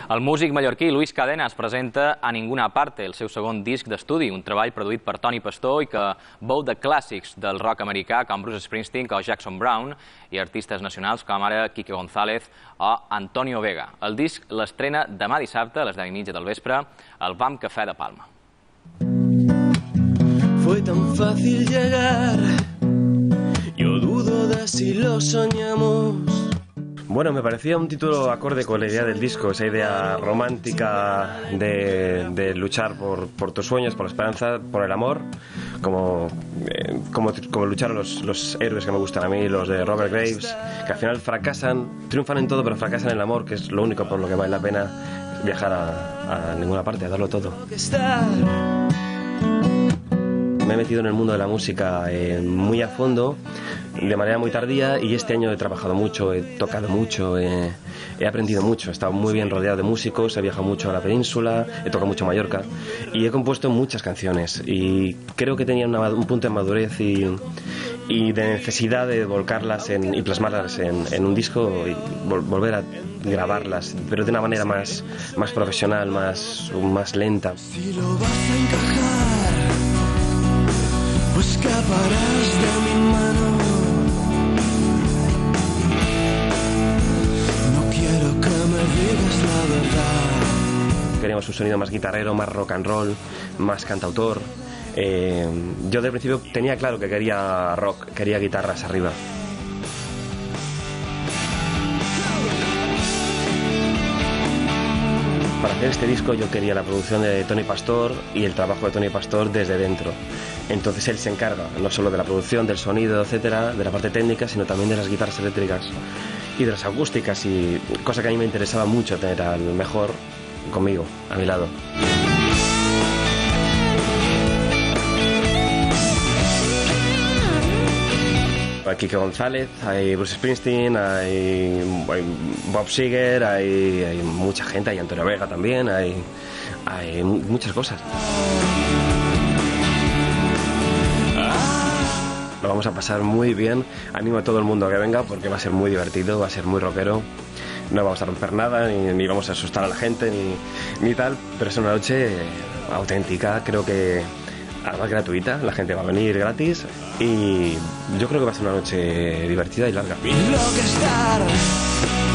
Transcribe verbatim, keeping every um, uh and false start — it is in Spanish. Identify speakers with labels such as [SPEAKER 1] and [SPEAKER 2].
[SPEAKER 1] El músic mallorquí Luis Cadena es presenta a Ninguna Parte, el seu segon disc d'estudi, un treball produït per Toni Pastor i que beu de clàssics del rock americà com Bruce Springsteen o Jackson Browne i artistes nacionals com ara Quique González o Antonio Vega. El disc l'estrena demà dissabte a les deu i mitja del vespre al B A M Cafè de Palma.
[SPEAKER 2] Fue tan fácil llegar, yo dudo de si lo soñamos.
[SPEAKER 3] Bueno, me parecía un título acorde con la idea del disco, esa idea romántica de, de luchar por, por tus sueños, por la esperanza, por el amor, como, eh, como, como lucharon los, los héroes que me gustan a mí, los de Robert Graves, que al final fracasan, triunfan en todo, pero fracasan en el amor, que es lo único por lo que vale la pena viajar a, a ninguna parte, a darlo todo. Me he metido en el mundo de la música eh, muy a fondo, de manera muy tardía, y este año he trabajado mucho, he tocado mucho, eh, he aprendido mucho, he estado muy bien rodeado de músicos, he viajado mucho a la península, he tocado mucho Mallorca y he compuesto muchas canciones y creo que tenía una, un punto de madurez y, y de necesidad de volcarlas en, y plasmarlas en, en un disco y vol, volver a grabarlas, pero de una manera más, más profesional, más, más lenta.
[SPEAKER 2] Si lo vas a encajar, o escaparás de mi mano. No quiero que me digas la verdad.
[SPEAKER 3] Queríamos un sonido más guitarrero, más rock and roll, más cantautor. Eh, yo desde el principio tenía claro que quería rock, quería guitarras arriba. Para hacer este disco yo quería la producción de Toni Pastor y el trabajo de Toni Pastor desde dentro. Entonces él se encarga no solo de la producción, del sonido, etcétera, de la parte técnica, sino también de las guitarras eléctricas y de las acústicas, y cosa que a mí me interesaba mucho, tener al mejor conmigo, a mi lado. Hay Quique González, hay Bruce Springsteen, hay, hay Bob Seger, hay, hay mucha gente, hay Antonio Vega también, hay, hay muchas cosas. Lo vamos a pasar muy bien, animo a todo el mundo a que venga porque va a ser muy divertido, va a ser muy rockero. No vamos a romper nada, ni, ni vamos a asustar a la gente, ni, ni tal, pero es una noche auténtica, creo que además gratuita, la gente va a venir gratis y yo creo que va a ser una noche divertida y larga.
[SPEAKER 2] Mi rockstar.